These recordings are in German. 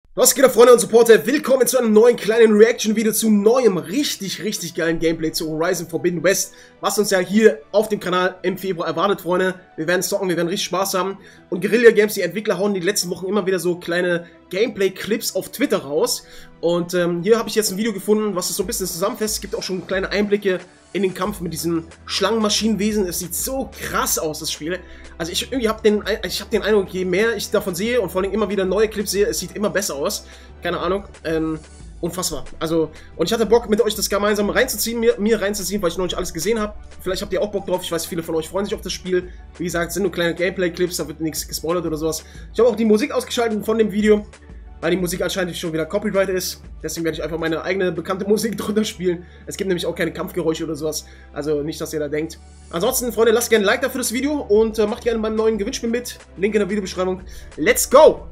Was geht ab, Freunde und Supporter? Willkommen zu einem neuen kleinen Reaction-Video zu neuem, richtig geilen Gameplay zu Horizon Forbidden West, was uns ja hier auf dem Kanal im Februar erwartet, Freunde. Wir werden zocken, wir werden richtig Spaß haben. Und Guerilla Games, die Entwickler, hauen die letzten Wochen immer wieder so kleine Gameplay-Clips auf Twitter raus. Und hier habe ich jetzt ein Video gefunden, was es so ein bisschen zusammenfasst. Es gibt auch schon kleine Einblicke in den Kampf mit diesem Schlangenmaschinenwesen. Es sieht so krass aus, das Spiel. Also ich irgendwie habe den Eindruck, je mehr ich davon sehe und vor allem immer wieder neue Clips sehe, es sieht immer besser aus. Keine Ahnung. Unfassbar. Also, und ich hatte Bock, mit euch das gemeinsam reinzuziehen, mir reinzuziehen, weil ich noch nicht alles gesehen habe. Vielleicht habt ihr auch Bock drauf. Ich weiß, viele von euch freuen sich auf das Spiel. Wie gesagt, sind nur kleine Gameplay-Clips, da wird nichts gespoilert oder sowas. Ich habe auch die Musik ausgeschaltet von dem Video, weil die Musik anscheinend schon wieder Copyright ist. Deswegen werde ich einfach meine eigene bekannte Musik drunter spielen. Es gibt nämlich auch keine Kampfgeräusche oder sowas. Also nicht, dass ihr da denkt. Ansonsten, Freunde, lasst gerne ein Like da für das Video und macht gerne beim neuen Gewinnspiel mit. Link in der Videobeschreibung. Let's go!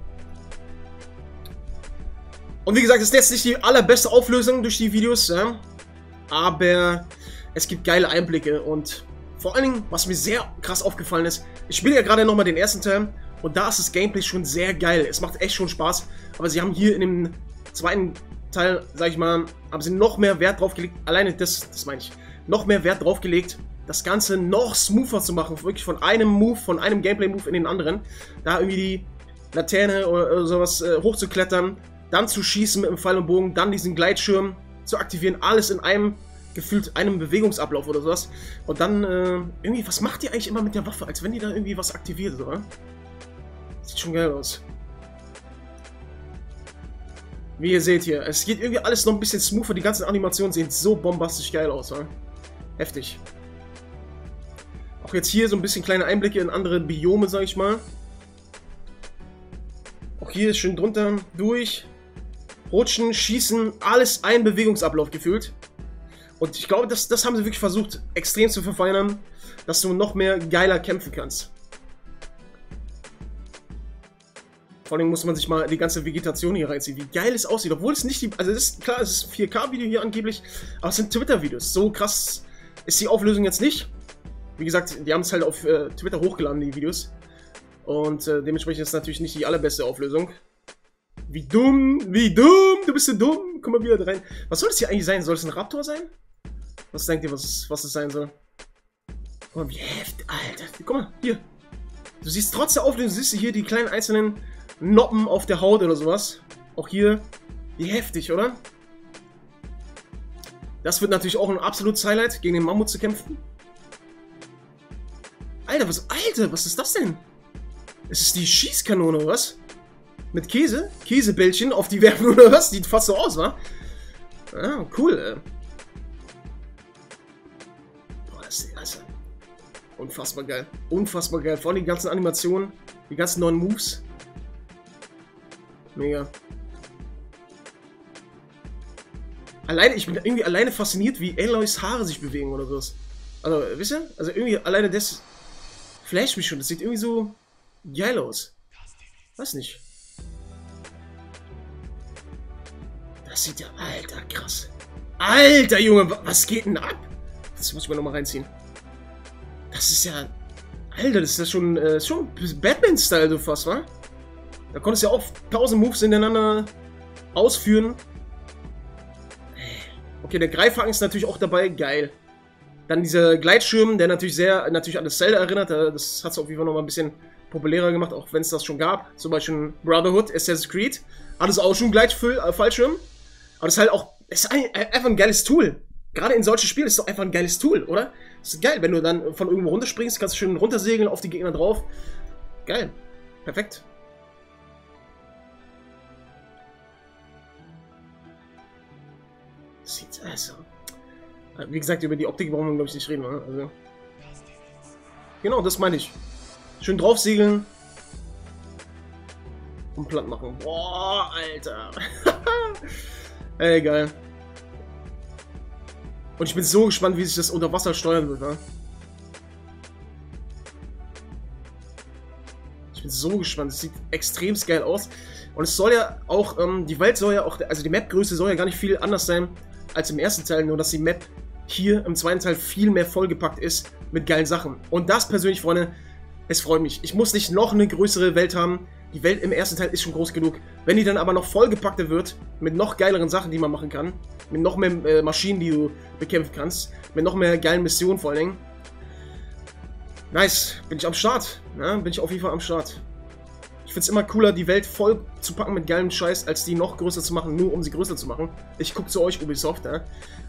Und wie gesagt, es ist jetzt nicht die allerbeste Auflösung durch die Videos, ja? Aber es gibt geile Einblicke und vor allen Dingen, was mir sehr krass aufgefallen ist, ich spiele ja gerade nochmal den ersten Teil und da ist das Gameplay schon sehr geil. Es macht echt schon Spaß, aber sie haben hier in dem zweiten Teil, sag ich mal, haben sie noch mehr Wert drauf gelegt, alleine das meine ich, noch mehr Wert drauf gelegt, das Ganze noch smoother zu machen, wirklich von einem Move, von einem Gameplay-Move in den anderen, da irgendwie die Laterne oder sowas hochzuklettern, dann zu schießen mit dem Pfeil und Bogen, dann diesen Gleitschirm zu aktivieren, alles in einem, gefühlt einem Bewegungsablauf oder sowas. Und dann, irgendwie, was macht ihr eigentlich immer mit der Waffe, als wenn die da irgendwie was aktiviert, oder? Sieht schon geil aus. Wie ihr seht hier, es geht irgendwie alles noch ein bisschen smoother, die ganzen Animationen sehen so bombastisch geil aus, oder? Heftig. Auch jetzt hier so ein bisschen kleine Einblicke in andere Biome, sag ich mal. Auch hier ist schön drunter, durch. Rutschen, schießen, alles ein Bewegungsablauf gefühlt. Und ich glaube, das haben sie wirklich versucht, extrem zu verfeinern, dass du noch mehr geiler kämpfen kannst. Vor allem muss man sich mal die ganze Vegetation hier reinziehen, wie geil es aussieht. Obwohl es nicht die... Also es ist klar, es ist 4K-Video hier angeblich, aber es sind Twitter-Videos. So krass ist die Auflösung jetzt nicht. Wie gesagt, die haben es halt auf Twitter hochgeladen, die Videos. Und dementsprechend ist es natürlich nicht die allerbeste Auflösung. Wie dumm, du bist so dumm. Komm mal wieder rein. Was soll das hier eigentlich sein? Soll es ein Raptor sein? Was denkt ihr, was es sein soll? Guck mal, wie heftig, Alter. Guck mal, hier. Du siehst trotz der Auflösung, siehst du hier die kleinen einzelnen Noppen auf der Haut oder sowas. Auch hier. Wie heftig, oder? Das wird natürlich auch ein absolutes Highlight, gegen den Mammut zu kämpfen. Alter, was ist das denn? Ist es die Schießkanone, oder was? Mit Käse? Käsebällchen auf die werfen oder was? Sieht fast so aus, wa? Ah, cool, Boah, das ist also unfassbar geil. Unfassbar geil. Vor allem die ganzen Animationen, die ganzen neuen Moves. Mega. Alleine, ich bin irgendwie alleine fasziniert, wie Aloys Haare sich bewegen oder sowas. Also, wisst ihr? Also irgendwie alleine das flasht mich schon. Das sieht irgendwie so geil aus. Weiß nicht. Das sieht ja... Alter, krass. Alter, Junge, was geht denn ab? Das muss ich mir nochmal reinziehen. Das ist ja... Alter, das ist ja schon Batman-Style, so fast, wa? Da konntest du ja auch 1000 Moves hintereinander ausführen. Okay, der Greifhaken ist natürlich auch dabei. Geil. Dann dieser Gleitschirm, der natürlich an das Zelda erinnert. Das hat es auf jeden Fall nochmal ein bisschen populärer gemacht, auch wenn es das schon gab. Zum Beispiel Brotherhood, Assassin's Creed. Hat es auch schon Fallschirm. Aber das ist halt auch, es ist einfach ein geiles Tool. Gerade in solchen Spielen ist es doch einfach ein geiles Tool, oder? Das ist geil, wenn du dann von irgendwo runterspringst, kannst du schön runtersegeln auf die Gegner drauf. Geil. Perfekt. Sieht also. Wie gesagt, über die Optik brauchen wir, glaube ich, nicht reden, oder? Also. Genau, das meine ich. Schön draufsegeln. Und platt machen. Boah, Alter. Ey, geil. Und ich bin so gespannt, wie sich das unter Wasser steuern wird, ne? Ich bin so gespannt. Es sieht extrem geil aus. Und es soll ja auch, die Welt soll ja auch, also die Map-Größe soll ja gar nicht viel anders sein als im ersten Teil, nur dass die Map hier im zweiten Teil viel mehr vollgepackt ist mit geilen Sachen. Und das persönlich, Freunde, es freut mich. Ich muss nicht noch eine größere Welt haben. die Welt im ersten Teil ist schon groß genug. Wenn die dann aber noch vollgepackter wird, mit noch geileren Sachen, die man machen kann, mit noch mehr Maschinen, die du bekämpfen kannst, mit noch mehr geilen Missionen vor allen Dingen. Nice, bin ich am Start. Ja, bin ich auf jeden Fall am Start. Ich find's immer cooler, die Welt voll zu packen mit geilem Scheiß, als die noch größer zu machen, nur um sie größer zu machen. Ich guck zu euch, Ubisoft, ja.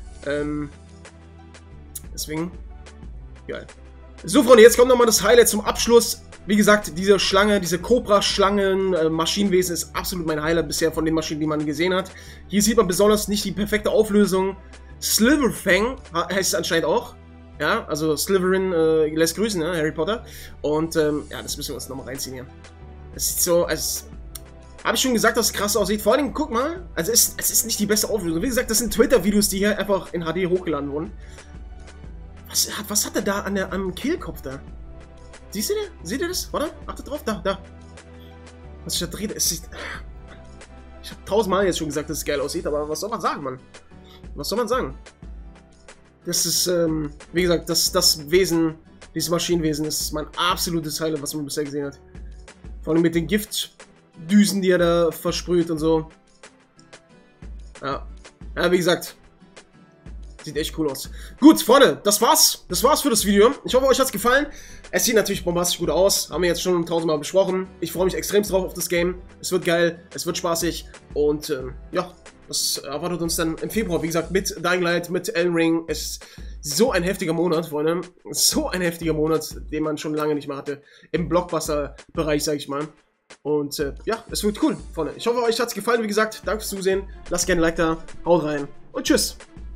Deswegen, geil. So, Freunde, jetzt kommt nochmal das Highlight zum Abschluss. Wie gesagt, diese Schlange, diese Cobra-Schlangen, Maschinenwesen ist absolut mein Highlight bisher von den Maschinen, die man gesehen hat. Hier sieht man besonders nicht die perfekte Auflösung. Sliverfang heißt es anscheinend auch. Ja, also Slytherin lässt grüßen, ne, Harry Potter. Und ja, das müssen wir uns nochmal reinziehen hier. Es sieht so, als habe ich schon gesagt, dass es krass aussieht. Vor allem, guck mal, also es ist nicht die beste Auflösung. Wie gesagt, das sind Twitter-Videos, die hier einfach in HD hochgeladen wurden. Was hat er da am Kehlkopf da? Siehst du den? Seht ihr das? Warte, achtet drauf, da. Was ich da drehe, es sieht... Ich habe 1000-mal jetzt schon gesagt, dass es geil aussieht, aber was soll man sagen, Mann? Was soll man sagen? Das ist, wie gesagt, das Wesen, dieses Maschinenwesen, ist mein absolutes Highlight, was man bisher gesehen hat. Vor allem mit den Giftdüsen, die er da versprüht und so. Ja, wie gesagt, sieht echt cool aus. Gut, Freunde, das war's. Das war's für das Video. Ich hoffe, euch hat's gefallen. Es sieht natürlich bombastisch gut aus. Haben wir jetzt schon 1000-mal besprochen. Ich freue mich extrem drauf auf das Game. Es wird geil, es wird spaßig. Und ja, das erwartet uns dann im Februar. Wie gesagt, mit Dying Light, mit Elden Ring. Es ist so ein heftiger Monat, Freunde. So ein heftiger Monat, den man schon lange nicht mehr hatte. Im Blockbuster-Bereich, sag ich mal. Und ja, es wird cool, Freunde. Ich hoffe, euch hat's gefallen. Wie gesagt, danke fürs Zusehen. Lasst gerne ein Like da. Haut rein und tschüss.